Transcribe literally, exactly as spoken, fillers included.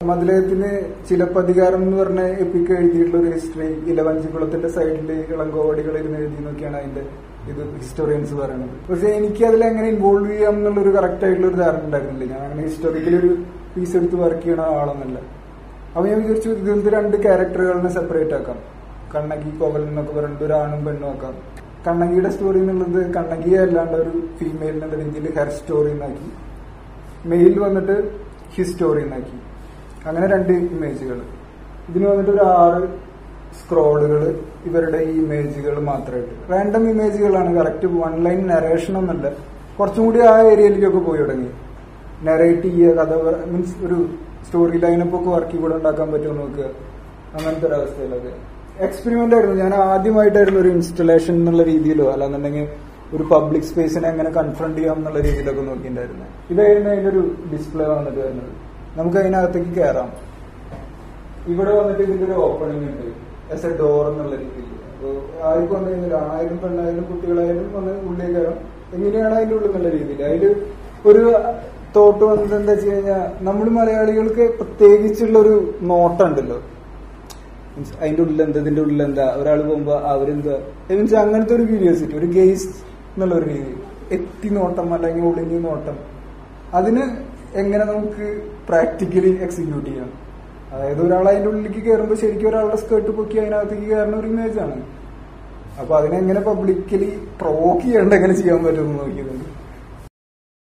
അദ്ദേഹത്തിന് ചിലപ്പതികാരം എന്ന് പറഞ്ഞ എപ്പിക്ക് എഴുതിയിട്ടുള്ള ഒരു ഹിസ്റ്ററി ഇലവഞ്ചിക്കുളത്തിന്റെ സൈഡിൽ ഇളങ്കോവടികൾ ഇരുന്ന് എഴുതി എന്നൊക്കെയാണ് അതിന്റെ ഇത് ഹിസ്റ്റോറിയൻസ് പറയുന്നത്. പക്ഷെ എനിക്ക് അതിൽ എങ്ങനെ ഇൻവോൾവ് ചെയ്യാം എന്നുള്ളൊരു കറക്റ്റ് ആയിട്ടുള്ള ഒരു ധാരണ ഉണ്ടായിരുന്നില്ല. ഞാൻ അങ്ങനെ ഹിസ്റ്റോറിക്കലി ഒരു പീസ് എടുത്ത് വർക്ക് ചെയ്യണ ആളൊന്നല്ല. അപ്പൊ ഞാൻ വിചാരിച്ചു ഇതിന്റെ രണ്ട് ക്യാരക്ടറുകളിനെ സെപ്പറേറ്റ് ആക്കാം. കണ്ണകി കോവൽ എന്നൊക്കെ പറഞ്ഞിട്ട് ഒരു ആണും പെണ്ണും ആക്കാം. കണ്ണകിയുടെ സ്റ്റോറി എന്നുള്ളത് കണ്ണകിയെ അല്ലാണ്ട് ഒരു ഫീമെയിൽ എന്ന രീതിയിൽ ഹെർ സ്റ്റോറി എന്നാക്കി, മെയിൽ വന്നിട്ട് ഹിസ് സ്റ്റോറി എന്നാക്കി. അങ്ങനെ രണ്ട് ഇമേജുകൾ. ഇതിന് വന്നിട്ട് ഒരു ആറ് സ്ക്രോളുകൾ ഇവരുടെ ഈ ഇമേജുകൾ മാത്രമായിട്ട് റാൻഡം ഇമേജുകളാണ്. കറക്റ്റ് വൺ ലൈൻ നരേഷൻ ഒന്നല്ല. കുറച്ചും കൂടി ആ ഏരിയയിലേക്കൊക്കെ പോയി തുടങ്ങി. നരേറ്റ് ചെയ്യുക, കഥ മീൻസ് ഒരു സ്റ്റോറി ലൈനപ്പ് ഒക്കെ വർക്ക് കൂടെ ഉണ്ടാക്കാൻ പറ്റുമോ നോക്കുക, അങ്ങനത്തെ ഒരു അവസ്ഥയിലൊക്കെ എക്സ്പെരിമെന്റ് ആയിരുന്നു. ഞാൻ ആദ്യമായിട്ടായിരുന്നു ഒരു ഇൻസ്റ്റലേഷൻ എന്നുള്ള രീതിയിലോ അല്ലാന്നുണ്ടെങ്കിൽ ഒരു പബ്ലിക് സ്പേസിനെ എങ്ങനെ കൺഫ്രണ്ട് ചെയ്യാം എന്നുള്ള രീതിയിലൊക്കെ നോക്കിയിട്ടുണ്ടായിരുന്നു. ഇതായിരുന്നു അതിന്റെ ഒരു ഡിസ്പ്ലേ വന്നിട്ട് വരുന്നത്. നമുക്ക് അതിനകത്തേക്ക് കയറാം. ഇവിടെ വന്നിട്ട് ഇതിന്റെ ഒരു ഓപ്പണിംഗ് ഉണ്ട് ആസ് എ ഡോർ എന്നുള്ള രീതിയിൽ. അപ്പോൾ ആർക്കും വന്നു കഴിഞ്ഞാൽ ആണായാലും പെണ്ണായാലും കുട്ടികളായാലും വന്ന് ഉള്ളിൽ കയറാം. എങ്ങനെയാണ് അതിന്റെ ഉള്ളിൽ എന്നുള്ള രീതിയിൽ അതിൽ ഒരു തോട്ട് വന്നത് എന്താ വെച്ച് കഴിഞ്ഞാൽ നമ്മൾ മലയാളികൾക്ക് പ്രത്യേകിച്ചുള്ള ഒരു നോട്ടുണ്ടല്ലോ. മീൻസ് അതിന്റെ ഉള്ളിൽ എന്താ, ഇതിന്റെ ഉള്ളിൽ എന്താ, ഒരാൾ പോകുമ്പോ അവരെന്താ മീൻസ് അങ്ങനത്തെ ഒരു ക്യൂരിയോസിറ്റി, ഒരു ഗെയ്സ് എന്നുള്ള ഒരു രീതി, എത്തി നോട്ടം അല്ലെങ്കിൽ ഒളിഞ്ഞു നോട്ടം, അതിന് എങ്ങനെ നമുക്ക് പ്രാക്ടിക്കലി എക്സിക്യൂട്ട് ചെയ്യാം. അതായത് ഒരാൾ അതിന്റെ ഉള്ളിലേക്ക് കയറുമ്പോൾ ശരിക്കും ഒരാളുടെ സ്കേർട്ട് പൊക്കി അതിനകത്തേക്ക് കയറുന്ന ഒരു ഇമേജ് ആണ്. അപ്പൊ അതിനെങ്ങനെ പബ്ലിക്കലി പ്രൊവോക്ക് ചെയ്യാണ്ട് എങ്ങനെ ചെയ്യാൻ പറ്റുമെന്ന് നോക്കിയതുണ്ട്.